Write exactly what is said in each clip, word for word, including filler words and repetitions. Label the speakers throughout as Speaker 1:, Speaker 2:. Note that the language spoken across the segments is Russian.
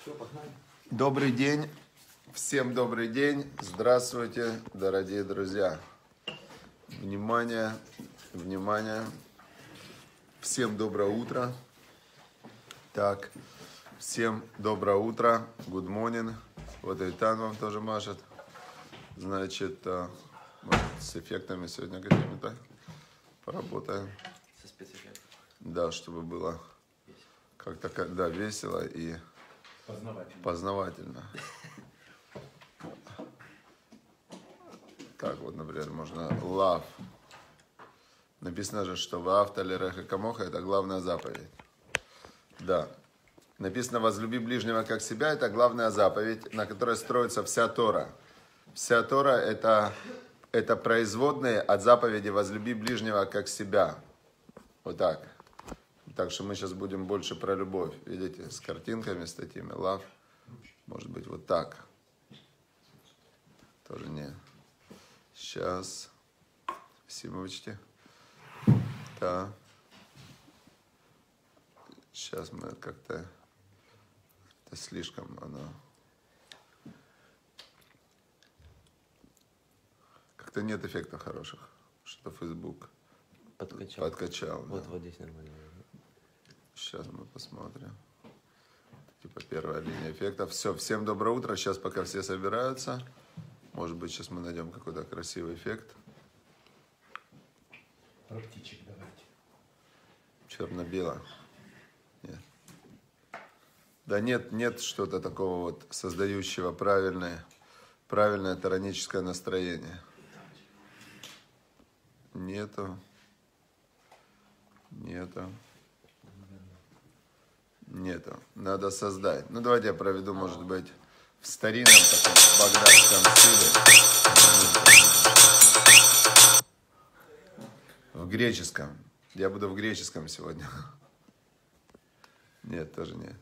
Speaker 1: Добрый день, всем добрый день, здравствуйте, дорогие друзья. Внимание, внимание, всем доброе утро. Так, всем доброе утро, good morning. Вот Айтан вам тоже машет. Значит, может, с эффектами сегодня какими-то поработаем.
Speaker 2: Со спецэффектом.
Speaker 1: Да, чтобы было как-то, да, весело и
Speaker 2: познавательно.
Speaker 1: познавательно. Так вот, например, можно love. Написано же, что ваавта лиреха камоха — это главная заповедь. Да. Написано возлюби ближнего как себя — это главная заповедь, на которой строится вся Тора. Вся Тора это, это производные от заповеди возлюби ближнего как себя. Вот так. Так что мы сейчас будем больше про любовь. Видите, с картинками, с такими. Love. Может быть, вот так. Тоже не. Сейчас. Спасибо, учти. Да. Сейчас мы как-то... Это слишком оно... Как-то нет эффектов хороших. Что Facebook
Speaker 2: Подкачал.
Speaker 1: подкачал.
Speaker 2: Вот,
Speaker 1: Да.
Speaker 2: вот здесь нормально.
Speaker 1: Сейчас мы посмотрим. Типа первая линия эффектов. Все, всем доброе утро. Сейчас пока все собираются. Может быть, сейчас мы найдем какой-то красивый эффект.
Speaker 2: Про птичек давайте.
Speaker 1: Черно-бело. Нет. Да нет, нет что-то такого вот создающего правильное, правильное тараническое настроение. Нету. Нету. Нету. Надо создать. Ну, давайте я проведу, может быть, в старинном таком багдадском стиле. В греческом. Я буду в греческом сегодня. Нет, тоже нет.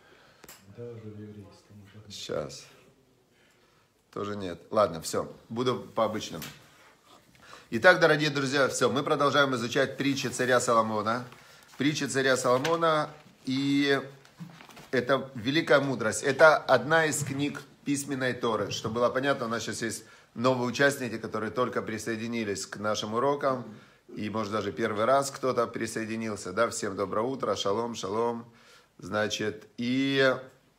Speaker 1: Сейчас. Тоже нет. Ладно, все. Буду по-обычному. Итак, дорогие друзья, все. Мы продолжаем изучать притчи царя Соломона. Притчи царя Соломона. И это великая мудрость. Это одна из книг письменной Торы. Чтобы было понятно, у нас сейчас есть новые участники, которые только присоединились к нашим урокам. И, может, даже первый раз кто-то присоединился. Да? Всем доброе утро. Шалом, шалом. Значит, и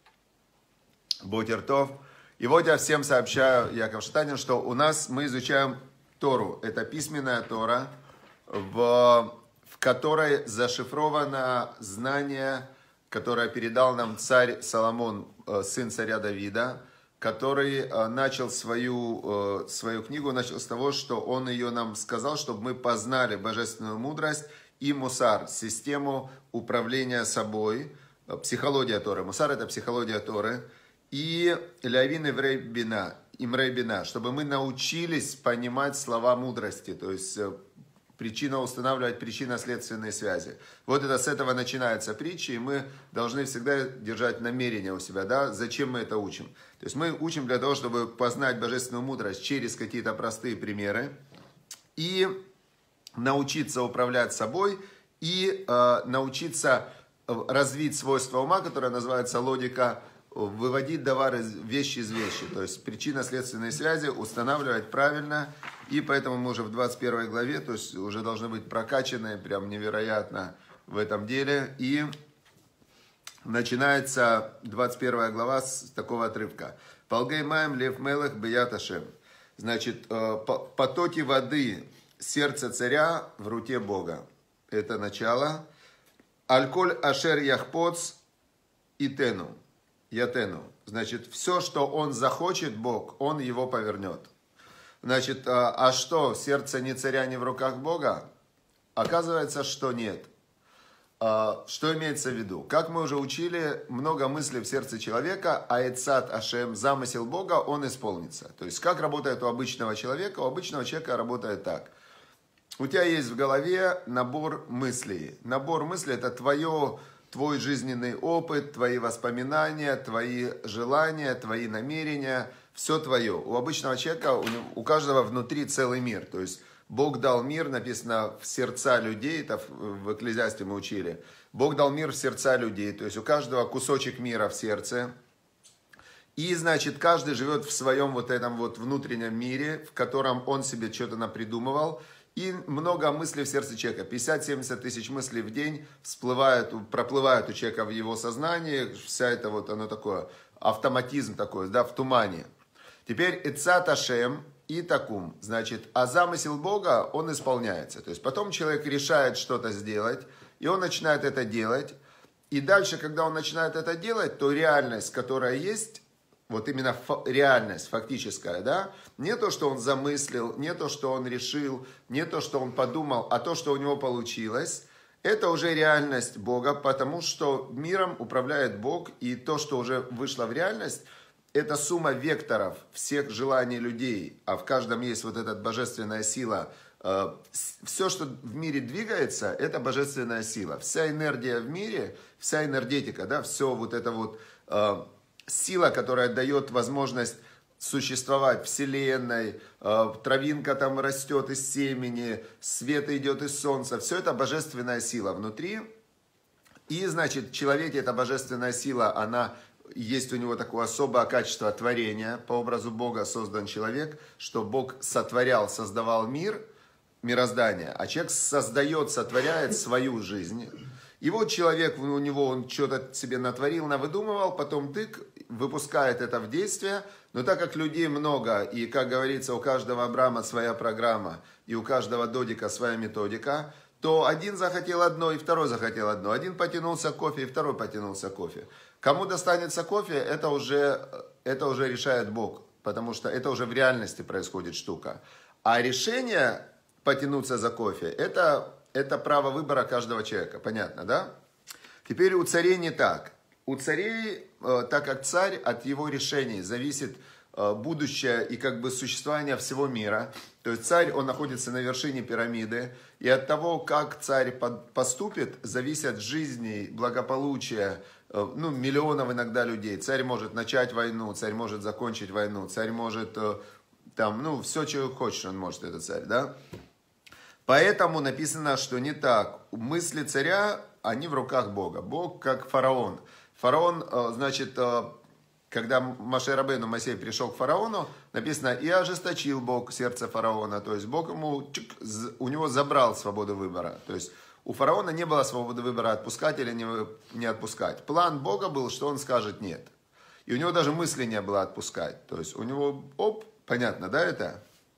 Speaker 1: Ботертов. И вот я всем сообщаю, Яков Штанин, что у нас мы изучаем Тору. Это письменная Тора, в... в которой зашифровано знание, которое передал нам царь Соломон, сын царя Давида, который начал свою, свою книгу, начал с того, что он ее нам сказал, чтобы мы познали божественную мудрость и мусар, систему управления собой, психология Торы. Мусар — это психология Торы. И лявин иврей бина, имрей бина, чтобы мы научились понимать слова мудрости, то есть причина устанавливать причинно-следственные связи. Вот это с этого начинается притча, и мы должны всегда держать намерение у себя, да, зачем мы это учим. То есть мы учим для того, чтобы познать божественную мудрость через какие-то простые примеры и научиться управлять собой, и э, научиться развить свойство ума, которое называется логика, выводить товары, вещи из вещи, то есть причинно-следственные связи устанавливать правильно, и поэтому мы уже в двадцать первой главе, то есть уже должны быть прокачаны прям невероятно в этом деле, и начинается двадцать первая глава с такого отрывка. «Полгей маем лев мелех беят Ашем». Значит, потоки воды, сердце царя в руке Бога. Это начало. «Аль-коль ашер яхпоц итену». Ятену. Значит, все, что он захочет, Бог, он его повернет. Значит, а, а что, сердце ни царя, ни в руках Бога? Оказывается, что нет. А, что имеется в виду? Как мы уже учили, много мыслей в сердце человека, а эцат ашем, замысел Бога, он исполнится. То есть, как работает у обычного человека? У обычного человека работает так. У тебя есть в голове набор мыслей. Набор мыслей – это твое... Твой жизненный опыт, твои воспоминания, твои желания, твои намерения, все твое. У обычного человека, у, него, у каждого внутри целый мир. То есть Бог дал мир, написано, в сердца людей, это в Экклезиасте мы учили. Бог дал мир в сердца людей, то есть у каждого кусочек мира в сердце. И, значит, каждый живет в своем вот этом вот внутреннем мире, в котором он себе что-то напридумывал. И много мыслей в сердце человека. пятьдесят-семьдесят тысяч мыслей в день всплывают, проплывают у человека в его сознании. Вся это вот, оно такое, автоматизм такой, да, в тумане. Теперь Эцат Ашем и Такум. Значит, а замысел Бога, он исполняется. То есть потом человек решает что-то сделать, и он начинает это делать. И дальше, когда он начинает это делать, то реальность, которая есть, вот именно реальность фактическая, да, не то, что он замыслил, не то, что он решил, не то, что он подумал, а то, что у него получилось, это уже реальность Бога, потому что миром управляет Бог, и то, что уже вышло в реальность, это сумма векторов всех желаний людей, а в каждом есть вот эта божественная сила. Все, что в мире двигается, это божественная сила. Вся энергия в мире, вся энергетика, да, все вот это вот сила, которая дает возможность существовать Вселенной, травинка там растет из семени, свет идет из солнца, все это божественная сила внутри. И, значит, в человеке эта божественная сила, она есть у него такое особое качество творения, по образу Бога создан человек, что Бог сотворял, создавал мир, мироздание, а человек создает, сотворяет свою жизнь. И вот человек, у него он что-то себе натворил, навыдумывал, потом тык, выпускает это в действие. Но так как людей много, и, как говорится, у каждого Абрама своя программа, и у каждого Додика своя методика, то один захотел одно, и второй захотел одно. Один потянулся к кофе, и второй потянулся к кофе. Кому достанется кофе, это уже, это уже решает Бог, потому что это уже в реальности происходит штука. А решение потянуться за кофе, это... Это право выбора каждого человека, понятно, да? Теперь у царей не так. У царей, так как царь, от его решений зависит будущее и как бы существование всего мира. То есть царь, он находится на вершине пирамиды. И от того, как царь поступит, зависят жизни, благополучие, ну, миллионов иногда людей. Царь может начать войну, царь может закончить войну, царь может, там, ну, все, чего хочешь, он может, этот царь, да? Поэтому написано, что не так. Мысли царя, они в руках Бога. Бог как фараон. Фараон, значит, когда Моше Рабейну, Моисей пришел к фараону, написано, и ожесточил Бог сердце фараона. То есть Бог ему, у него забрал свободу выбора. То есть у фараона не было свободы выбора, отпускать или не, не отпускать. План Бога был, что он скажет нет. И у него даже мысли не было отпускать. То есть у него, оп, понятно, да, это?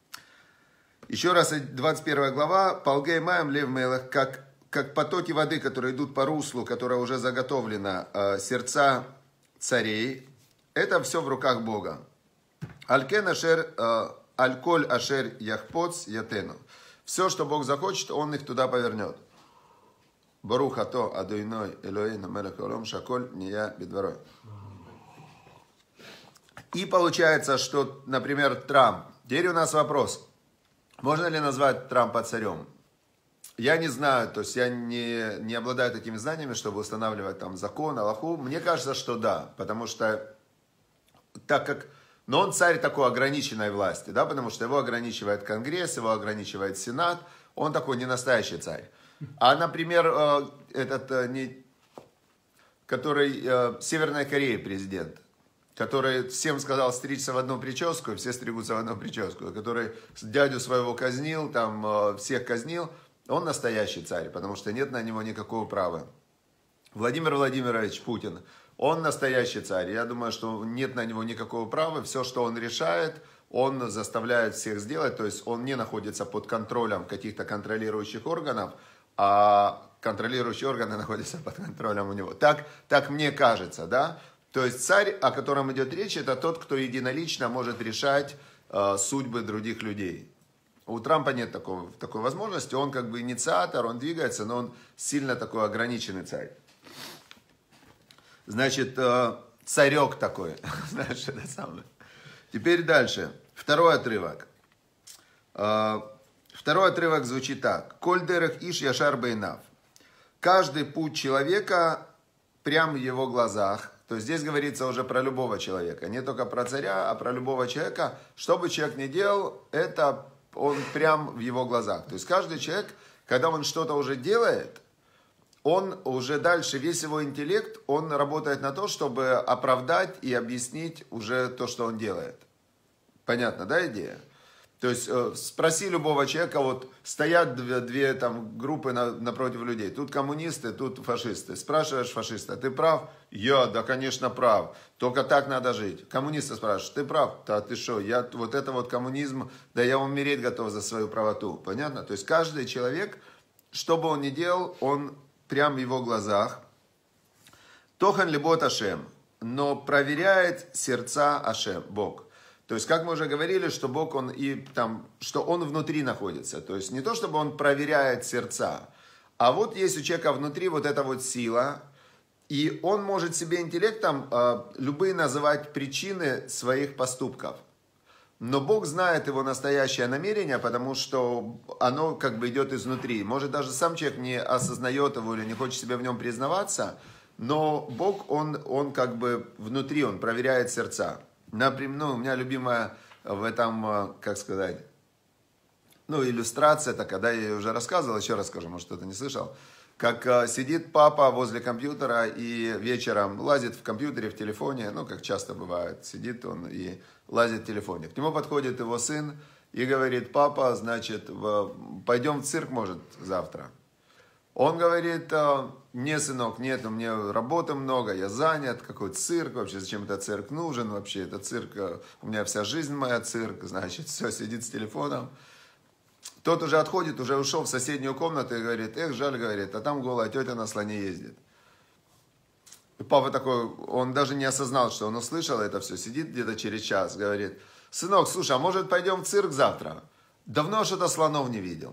Speaker 1: Еще раз, двадцать первая глава, «Полгей маем лев мелах», как, как потоки воды, которые идут по руслу, которое уже заготовлено, э, сердца царей, это все в руках Бога. «Алькен ашер, э, альколь ашер яхпоц ятену». Все, что Бог захочет, Он их туда повернет. «Барух ато адуйной элоэйну мелах олом шаколь ния бедварой». И получается, что, например, Трамп. Теперь у нас вопрос. Можно ли назвать Трампа царем? Я не знаю, то есть я не, не обладаю такими знаниями, чтобы устанавливать там закон, алаху. Мне кажется, что да, потому что так как, но он царь такой ограниченной власти, да, потому что его ограничивает Конгресс, его ограничивает Сенат, он такой не настоящий царь. А, например, этот, который Северной Кореи президент, который всем сказал стричься в одну прическу, и все стригутся в одну прическу, который дядю своего казнил, там всех казнил, он настоящий царь, потому что нет на него никакого права. Владимир Владимирович Путин, он настоящий царь, я думаю, что нет на него никакого права, все, что он решает, он заставляет всех сделать, то есть он не находится под контролем каких-то контролирующих органов, а контролирующие органы находятся под контролем у него. Так, так мне кажется, да? То есть царь, о котором идет речь, это тот, кто единолично может решать э, судьбы других людей. У Трампа нет такого, такой возможности, он как бы инициатор, он двигается, но он сильно такой ограниченный царь. Значит, э, царек такой, знаешь, это самое. Теперь дальше, второй отрывок. Э, второй отрывок звучит так. «Коль дерех иш яшар бейнав». Каждый путь человека прямо в его глазах. То есть здесь говорится уже про любого человека, не только про царя, а про любого человека. Что бы человек ни делал, это он прям в его глазах. То есть каждый человек, когда он что-то уже делает, он уже дальше, весь его интеллект, он работает на то, чтобы оправдать и объяснить уже то, что он делает. Понятно, да, идея? То есть спроси любого человека, вот стоят две, две там, группы на, напротив людей, тут коммунисты, тут фашисты. Спрашиваешь фашиста, ты прав? Я, да, конечно, прав. Только так надо жить. Коммуниста спрашиваешь, ты прав? Да ты что, я, вот это вот коммунизм, да я умереть готов за свою правоту. Понятно? То есть каждый человек, что бы он ни делал, он прямо в его глазах. Тохан либот Ашем, но проверяет сердца Ашем, Бог. То есть, как мы уже говорили, что Бог, он и там, что он внутри находится. То есть, не то, чтобы он проверяет сердца, а вот есть у человека внутри вот эта вот сила, и он может себе интеллектом э, любые называть причины своих поступков. Но Бог знает его настоящее намерение, потому что оно как бы идет изнутри. Может, даже сам человек не осознает его или не хочет себе в нем признаваться, но Бог, он, он как бы внутри, он проверяет сердца. Например, ну, у меня любимая в этом, как сказать, ну, иллюстрация, это когда я ее уже рассказывал, еще расскажу, может, кто-то не слышал. Как э, сидит папа возле компьютера и вечером лазит в компьютере, в телефоне, ну, как часто бывает, сидит он и лазит в телефоне. К нему подходит его сын и говорит, папа, значит, в, пойдем в цирк, может, завтра. Он говорит, не, сынок, нет, у меня работы много, я занят, какой цирк вообще, зачем этот цирк нужен вообще, это цирк, у меня вся жизнь моя цирк, значит, все, сидит с телефоном. Тот уже отходит, уже ушел в соседнюю комнату и говорит, эх, жаль, говорит, а там голая тетя на слоне ездит. И папа такой, он даже не осознал, что он услышал это все, сидит где-то через час, говорит, сынок, слушай, а может пойдем в цирк завтра? Давно что-то слонов не видел.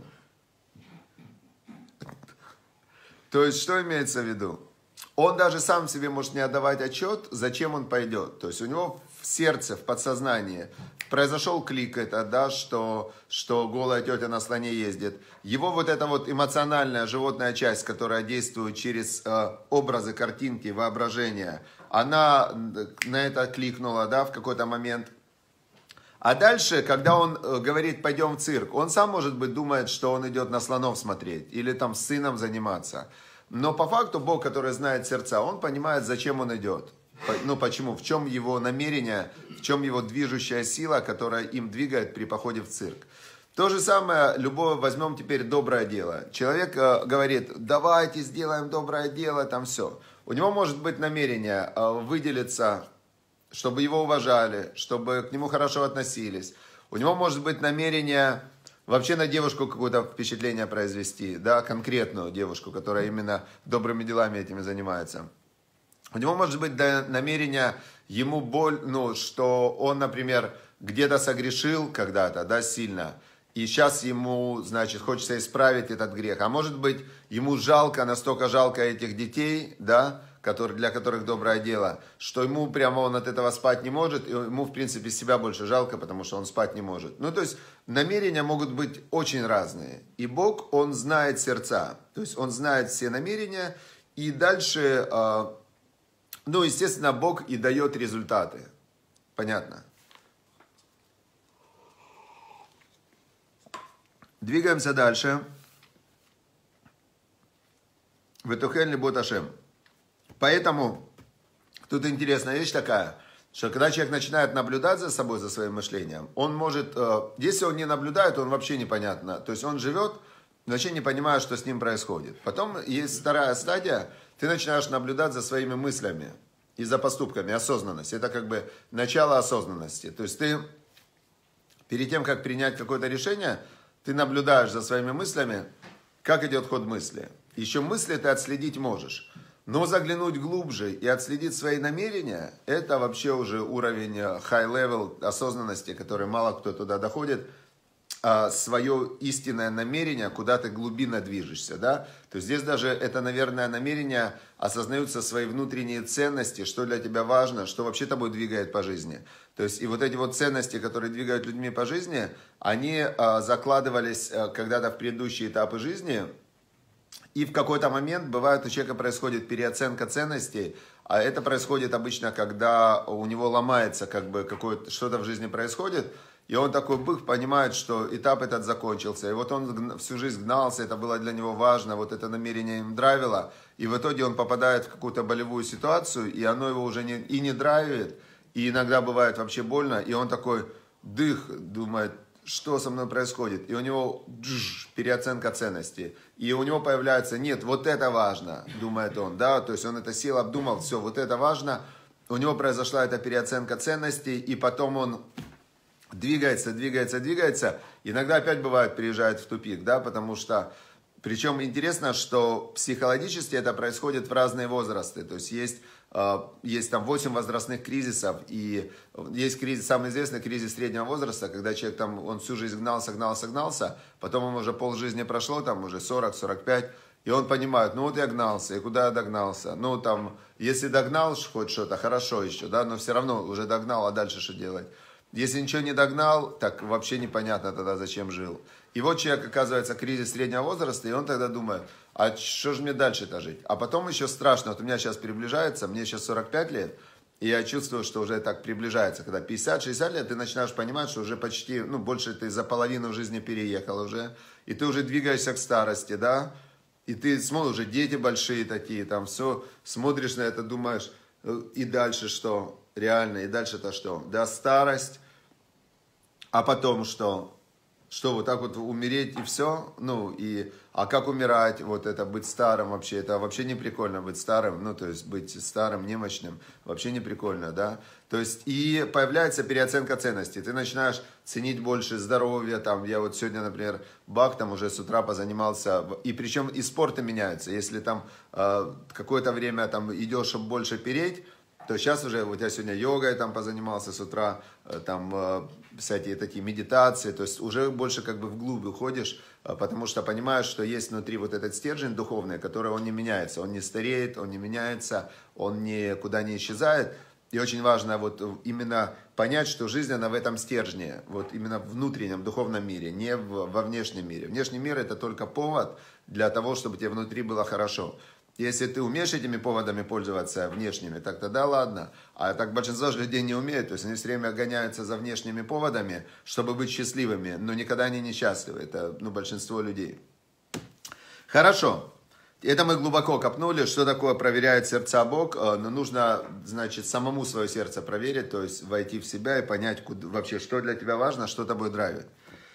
Speaker 1: То есть, что имеется в виду? Он даже сам себе может не отдавать отчет, зачем он пойдет. То есть, у него в сердце, в подсознании произошел клик, это, да, что, что голая тетя на слоне ездит. Его вот эта вот эмоциональная животная часть, которая действует через э, образы, картинки, воображение, она на это кликнула, да, в какой-то момент. А дальше, когда он говорит, пойдем в цирк, он сам, может быть, думает, что он идет на слонов смотреть или там с сыном заниматься. Но по факту Бог, который знает сердца, он понимает, зачем он идет. Ну, почему? В чем его намерение, в чем его движущая сила, которая им двигает при походе в цирк. То же самое, любое, возьмем теперь доброе дело. Человек э, говорит, давайте сделаем доброе дело, там все. У него может быть намерение э, выделиться, чтобы его уважали, чтобы к нему хорошо относились. У него может быть намерение вообще на девушку какое-то впечатление произвести, да, конкретную девушку, которая именно добрыми делами этими занимается. У него может быть намерение ему боль, ну, что он, например, где-то согрешил когда-то, да, сильно, и сейчас ему, значит, хочется исправить этот грех. А может быть, ему жалко, настолько жалко этих детей, да, который, для которых доброе дело, что ему прямо он от этого спать не может, и ему, в принципе, себя больше жалко, потому что он спать не может. Ну, то есть, намерения могут быть очень разные. И Бог, Он знает сердца, то есть, Он знает все намерения, и дальше, ну, естественно, Бог и дает результаты. Понятно? Двигаемся дальше. Ветухен либот Ашем. Поэтому тут интересная вещь такая, что когда человек начинает наблюдать за собой, за своим мышлением, он может, если он не наблюдает, он вообще непонятно. То есть он живет, вообще не понимая, что с ним происходит. Потом есть вторая стадия, ты начинаешь наблюдать за своими мыслями и за поступками, осознанность. Это как бы начало осознанности. То есть ты перед тем, как принять какое-то решение, ты наблюдаешь за своими мыслями, как идет ход мысли. Еще мысли ты отследить можешь. Но заглянуть глубже и отследить свои намерения, это вообще уже уровень high level осознанности, который мало кто туда доходит, а свое истинное намерение, куда ты глубинно движешься, да? То есть здесь даже это, наверное, намерение осознаются свои внутренние ценности, что для тебя важно, что вообще тобой двигает по жизни. То есть и вот эти вот ценности, которые двигают людьми по жизни, они а, закладывались а, когда-то в предыдущие этапы жизни. И в какой-то момент, бывает, у человека происходит переоценка ценностей, а это происходит обычно, когда у него ломается, как бы, какое-то, что-то в жизни происходит, И он такой бых, понимает, что этап этот закончился. И вот он всю жизнь гнался, это было для него важно, вот это намерение им драйвило. И в итоге он попадает в какую-то болевую ситуацию, и оно его уже не, и не драйвит, и иногда бывает вообще больно. И он такой дых, думает, что со мной происходит. И у него джж, переоценка ценностей. И у него появляется, нет, вот это важно, думает он. Да? То есть он это сел, обдумал, все, вот это важно. У него произошла эта переоценка ценностей, и потом он двигается, двигается, двигается. Иногда опять бывает, приезжает в тупик, да, потому что, причем интересно, что психологически это происходит в разные возрасты. То есть есть, э, есть там восемь возрастных кризисов, и есть кризис, самый известный кризис среднего возраста, когда человек там, он всю жизнь гнался, гнался, гнался, потом ему уже полжизни прошло, там уже сорок сорок пять, и он понимает, ну вот я гнался, и куда я догнался? Ну там, если догнал хоть что-то, хорошо еще, да, но все равно уже догнал, а дальше что делать? Если ничего не догнал, так вообще непонятно тогда, зачем жил. И вот человек, оказывается, кризис среднего возраста, и он тогда думает, а что же мне дальше-то жить? А потом еще страшно, вот у меня сейчас приближается, мне сейчас сорок пять лет, и я чувствую, что уже так приближается, когда пятьдесят шестьдесят лет, ты начинаешь понимать, что уже почти, ну, больше ты за половину жизни переехал уже, и ты уже двигаешься к старости, да, и ты смотришь, уже дети большие такие, там все, смотришь на это, думаешь, и дальше что? Реально, и дальше-то что? Да, старость, а потом что? Что, вот так вот умереть и все? Ну, и, а как умирать? Вот это быть старым вообще, это вообще не прикольно быть старым, ну, то есть быть старым, немощным, вообще не прикольно, да? То есть, и появляется переоценка ценностей, ты начинаешь ценить больше здоровье, там, я вот сегодня, например, бак там уже с утра позанимался, и причем и спорты меняются, если там э, какое-то время там идешь, чтобы больше переть, то сейчас уже, вот я сегодня йогой там позанимался с утра, там всякие такие медитации, то есть уже больше как бы вглубь уходишь, потому что понимаешь, что есть внутри вот этот стержень духовный, который он не меняется, он не стареет, он не меняется, он никуда не исчезает. И очень важно вот именно понять, что жизнь, она в этом стержне, вот именно в внутреннем духовном мире, не в, во внешнем мире. Внешний мир это только повод для того, чтобы тебе внутри было хорошо. Если ты умеешь этими поводами пользоваться внешними, так тогда ладно. А так большинство же людей не умеет. То есть они все время гоняются за внешними поводами, чтобы быть счастливыми. Но никогда они не счастливы. Это ну, большинство людей. Хорошо. Это мы глубоко копнули. Что такое проверяет сердца Бог? Но нужно, значит, самому свое сердце проверить. То есть войти в себя и понять, куда, вообще, что для тебя важно, что тобой драйвит.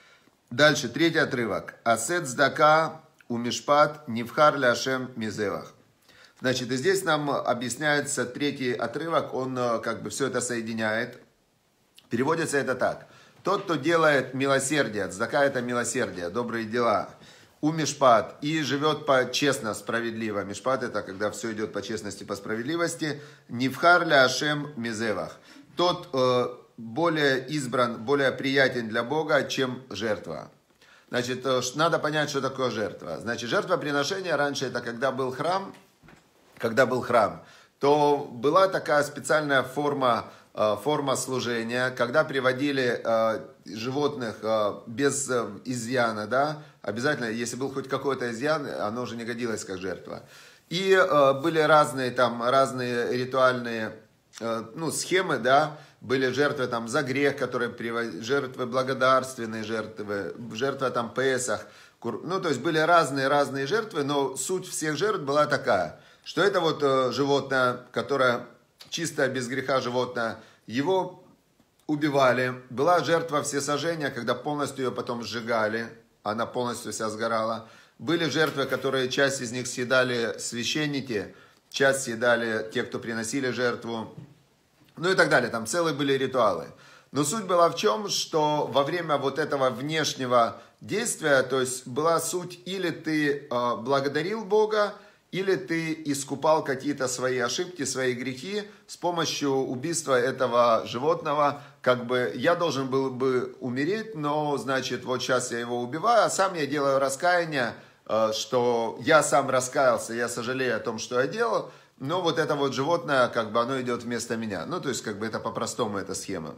Speaker 1: Дальше, третий отрывок. Асет сдака умишпат нивхар ляшем мизевах. Значит, и здесь нам объясняется третий отрывок, он как бы все это соединяет. Переводится это так. Тот, кто делает милосердие, цдака это милосердие, добрые дела, у мишпат и живет по честно, справедливо. Мишпат это когда все идет по честности, по справедливости. Нивхар ляшем мизевах. Тот э, более избран, более приятен для Бога, чем жертва. Значит, надо понять, что такое жертва. Значит, жертвоприношение раньше, это когда был храм, когда был храм, то была такая специальная форма, форма служения, когда приводили животных без изъяна, да, обязательно, если был хоть какой-то изъян, оно уже не годилось как жертва. И были разные там, разные ритуальные, ну, схемы, да, были жертвы там за грех, которые приводили, жертвы благодарственные, жертвы, жертва там Песах. Ну, то есть были разные-разные жертвы, но суть всех жертв была такая, что это вот э, животное, которое чисто без греха животное, его убивали. Была жертва всесожжения, когда полностью ее потом сжигали, она полностью вся сгорала. Были жертвы, которые часть из них съедали священники, часть съедали те, кто приносили жертву. Ну и так далее, там целые были ритуалы. Но суть была в чем, что во время вот этого внешнего действия, то есть была суть, или ты э, благодарил Бога, или ты искупал какие-то свои ошибки, свои грехи с помощью убийства этого животного. Как бы я должен был бы умереть, но, значит, вот сейчас я его убиваю, а сам я делаю раскаяние, э, что я сам раскаялся, я сожалею о том, что я делал. Но вот это вот животное, как бы оно идет вместо меня. Ну, то есть, как бы это по-простому, эта схема.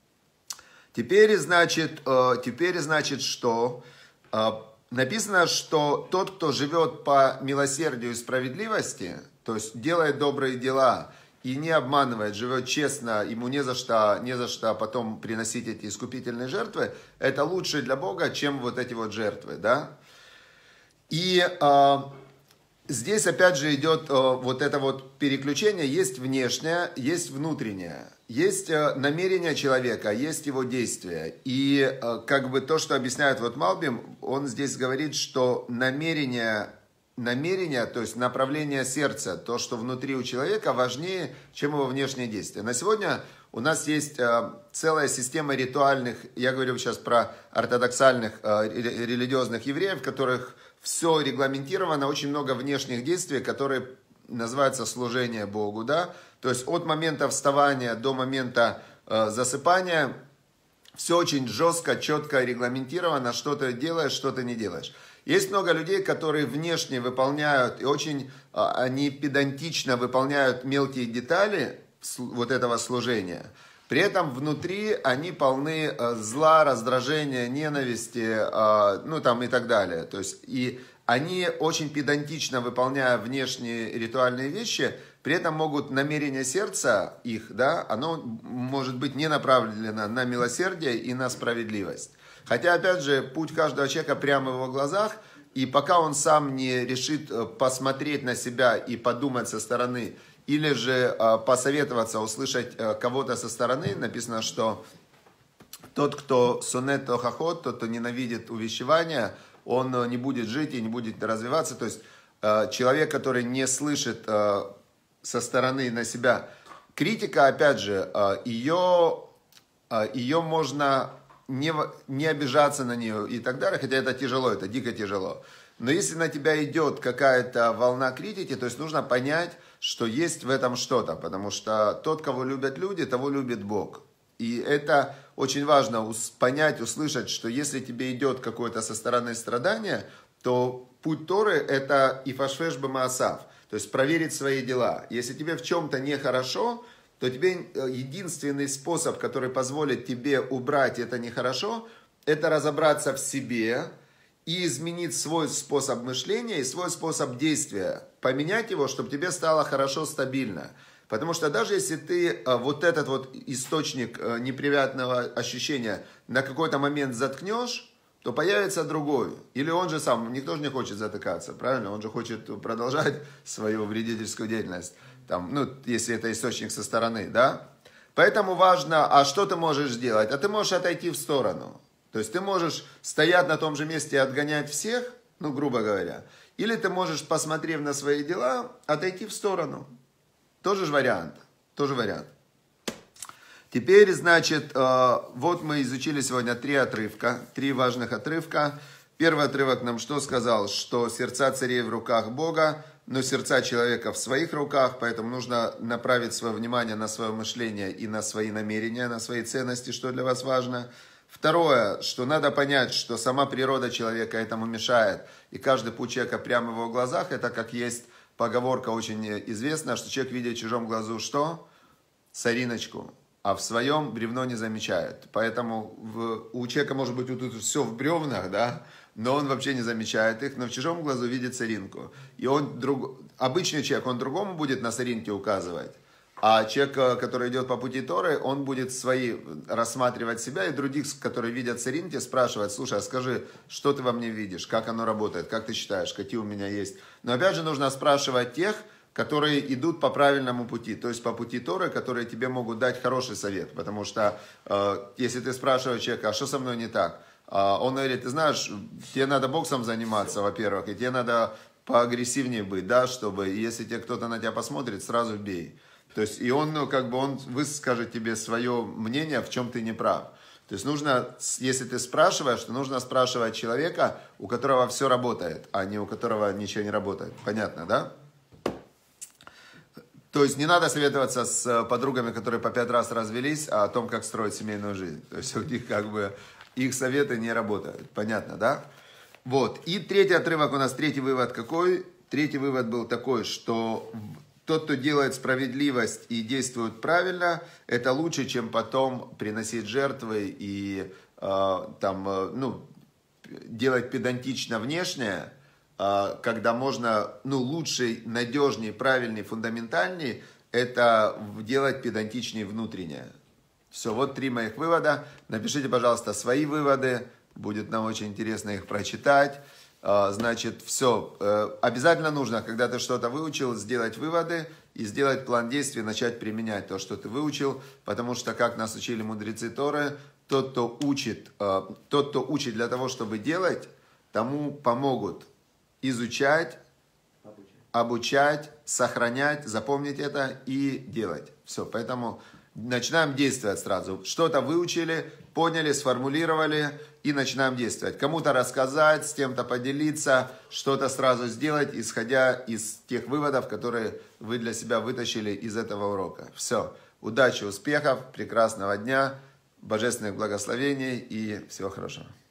Speaker 1: Теперь, значит, теперь, значит, что написано, что тот, кто живет по милосердию и справедливости, то есть делает добрые дела и не обманывает, живет честно, ему не за что, не за что потом приносить эти искупительные жертвы, это лучше для Бога, чем вот эти вот жертвы, да. И а, здесь опять же идет а, вот это вот переключение, есть внешнее, есть внутреннее, есть а, намерение человека, есть его действия. И а, как бы то, что объясняет вот Малбим, он здесь говорит, что намерение... Намерение, то есть направление сердца, то, что внутри у человека, важнее, чем его внешние действия. На сегодня у нас есть э, целая система ритуальных, я говорю сейчас про ортодоксальных э, религиозных евреев, в которых все регламентировано, очень много внешних действий, которые называются служение Богу, да, то есть от момента вставания до момента э, засыпания все очень жестко, четко регламентировано, что ты делаешь, что ты не делаешь. Есть много людей, которые внешне выполняют, и очень они педантично выполняют мелкие детали вот этого служения. При этом внутри они полны зла, раздражения, ненависти, ну там и так далее. То есть, и они очень педантично, выполняя внешние ритуальные вещи, при этом могут намерение сердца их, да, оно может быть не направлено на милосердие и на справедливость. Хотя, опять же, путь каждого человека прямо в его глазах, и пока он сам не решит посмотреть на себя и подумать со стороны, или же посоветоваться, услышать кого-то со стороны, написано, что тот, кто сонет тохахот, тот, кто ненавидит увещевания, он не будет жить и не будет развиваться. То есть человек, который не слышит со стороны на себя критика, опять же, ее, ее можно... Не, не обижаться на нее и так далее, хотя это тяжело, это дико тяжело. Но если на тебя идет какая-то волна критики, то есть нужно понять, что есть в этом что-то, потому что тот, кого любят люди, того любит Бог. И это очень важно понять, услышать, что если тебе идет какое-то со стороны страдания, то путь Торы это ифашфеш бемаасав, то есть проверить свои дела. Если тебе в чем-то нехорошо, то тебе единственный способ, который позволит тебе убрать это нехорошо, это разобраться в себе и изменить свой способ мышления и свой способ действия. Поменять его, чтобы тебе стало хорошо, стабильно. Потому что даже если ты вот этот вот источник неприятного ощущения на какой-то момент заткнешь, то появится другой. Или он же сам, никто же не хочет затыкаться, правильно? Он же хочет продолжать свою вредительскую деятельность. Там, ну, если это источник со стороны, да? Поэтому важно, а что ты можешь сделать? А ты можешь отойти в сторону. То есть ты можешь стоять на том же месте и отгонять всех, ну, грубо говоря. Или ты можешь, посмотрев на свои дела, отойти в сторону. Тоже же вариант. Тоже вариант. Теперь, значит, вот мы изучили сегодня три отрывка, три важных отрывка. Первый отрывок нам что сказал? Что сердца царей в руках Бога, но сердца человека в своих руках, поэтому нужно направить свое внимание на свое мышление и на свои намерения, на свои ценности, что для вас важно. Второе, что надо понять, что сама природа человека этому мешает, и каждый путь человека прямо в его глазах, это как есть поговорка очень известная, что человек видит в чужом глазу что? Сориночку, а в своем бревно не замечает. Поэтому в, у человека может быть вот тут все в бревнах, да, но он вообще не замечает их, но в чужом глазу видит соринку. И он друг... обычный человек, он другому будет на соринке указывать, а человек, который идет по пути Торы, он будет свои рассматривать себя и других, которые видят соринки, спрашивать: слушай, а скажи, что ты во мне видишь, как оно работает, как ты считаешь, какие у меня есть. Но опять же нужно спрашивать тех, которые идут по правильному пути, то есть по пути Торы, которые тебе могут дать хороший совет. Потому что э, если ты спрашиваешь человека, а что со мной не так, он говорит: ты знаешь, тебе надо боксом заниматься, во-первых, и тебе надо поагрессивнее быть, да, чтобы, если тебе кто-то на тебя посмотрит, сразу бей. То есть, и он, ну, как бы, он выскажет тебе свое мнение, в чем ты не прав. То есть, нужно, если ты спрашиваешь, то нужно спрашивать человека, у которого все работает, а не у которого ничего не работает. Понятно, да? То есть, не надо советоваться с подругами, которые по пять раз развелись, о том, как строить семейную жизнь. То есть, у них, как бы, их советы не работают. Понятно, да? Вот. И третий отрывок у нас, третий вывод какой? Третий вывод был такой, что тот, кто делает справедливость и действует правильно, это лучше, чем потом приносить жертвы и э, там, э, ну, делать педантично внешнее, э, когда можно, ну, лучше, надежнее, правильнее, фундаментальнее это делать педантичнее внутреннее. Все, вот три моих вывода. Напишите, пожалуйста, свои выводы. Будет нам очень интересно их прочитать. Значит, все. Обязательно нужно, когда ты что-то выучил, сделать выводы и сделать план действий, начать применять то, что ты выучил. Потому что, как нас учили мудрецы Торы, тот, кто учит, тот, кто учит для того, чтобы делать, тому помогут изучать, обучать, сохранять, запомнить это и делать. Все, поэтому начинаем действовать сразу. Что-то выучили, поняли, сформулировали и начинаем действовать. Кому-то рассказать, с кем-то поделиться, что-то сразу сделать, исходя из тех выводов, которые вы для себя вытащили из этого урока. Все, удачи, успехов, прекрасного дня, божественных благословений и всего хорошего.